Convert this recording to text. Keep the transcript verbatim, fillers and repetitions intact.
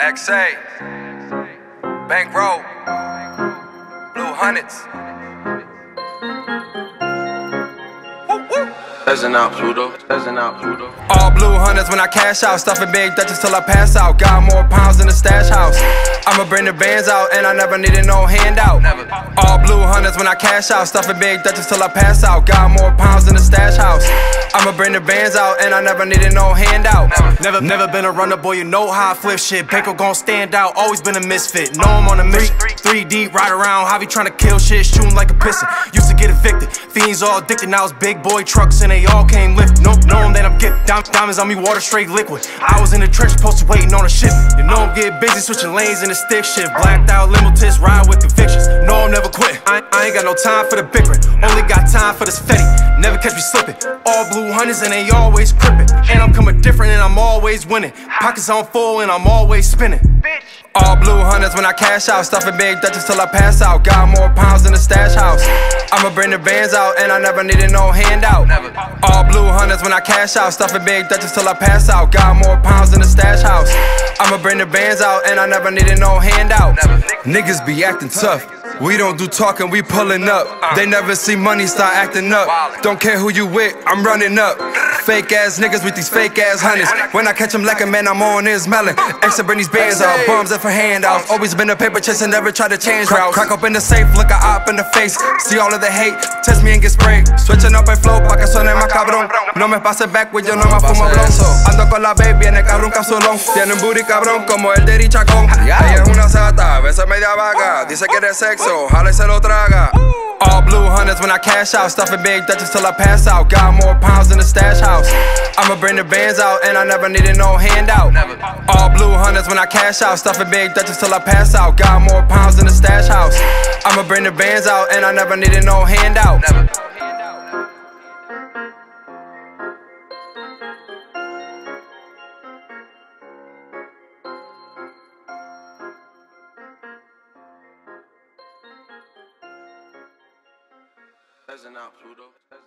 X A, Bankroll, Blue Hundreds. Peasant out, Pluto. Peasant out, Pluto. All blue hundreds when I cash out, stuffing big Dutchess till I pass out. Got more pounds in the stash house. I'ma bring the bands out, and I never needed no handout. Never. All blue hundreds when I cash out, stuffing big Dutchess till I pass out. Got more pounds in the stash house. I'ma bring the bands out, and I never needed no handout. Never, never been a runner, boy, you know how I flip shit. Banko gon' stand out, always been a misfit. Know I'm on a mission, three deep, ride around, Javi tryna kill shit, shooting like a piston. Used to get evicted, fiends all addicted, now it's big boy trucks and they all came lifted. Know, knowing that I'm getting Dim diamonds on me, water straight liquid. I was in the trench, posted waiting on a ship. You know I'm getting busy, switching lanes in the stick shift. Blacked out limo tits, ride with convictions. Know I'm never quit, I, I ain't got no time for the bickering. Only got time for this fetty, never catch me slipping. All blue hundreds and they always crippin'. And I'm coming different and I'm always winning. Pockets on full and I'm always spinning. All blue hundreds when I cash out, stuffing big Dutchess till I pass out. Got more pounds in the stash house. I'ma bring the bands out, and I never needed no handout. Never. All blue hundreds when I cash out, stuffing big Dutchess till I pass out. Got more pounds in the stash house. I'ma bring the bands out, and I never needed no handout. Never. Niggas be acting tough. We don't do talking, we pulling up. They never see money, start acting up. Don't care who you with, I'm running up. Fake ass niggas with these fake ass hundreds. When I catch them like a man, I'm on his melon. Extra bring these bands out, bums up for handouts. Always been a paper chaser, never try to change routes. Crack up in the safe, look a op in the face. See all of the hate, test me and get sprayed. Switching up el flow pa' que suene más cabrón. No me pase backwards, yo no me fumo blonzo. Ando con la baby en el carro un capsulón. Tiene un booty cabrón como el de Richacón. Ella es una sata, a veces media vaga. Dice que de sexo, jala y se lo traga. All blue hundreds when I cash out, stuffing big Dutchess till I pass out. Got more pounds in the stash house. I'ma bring the bands out, and I never needed no handout. Never. All blue hundreds when I cash out, stuffing big Dutchess till I pass out. Got more pounds in the stash house. I'ma bring the bands out, and I never needed no handout. Never. Peasant out, Pluto.